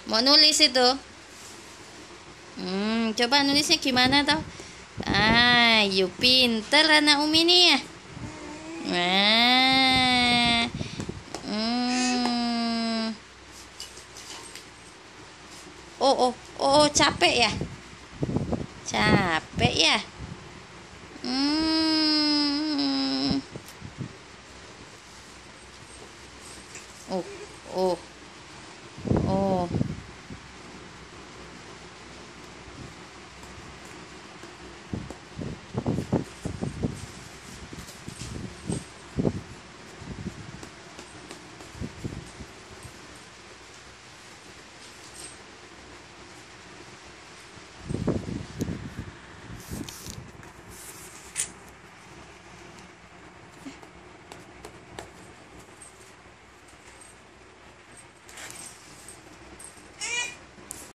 Mau nulis itu? Coba nulisnya gimana tau? You pinter anak Umi nih ya. Nah, capek ya? Capek ya? Oh, oh, oh.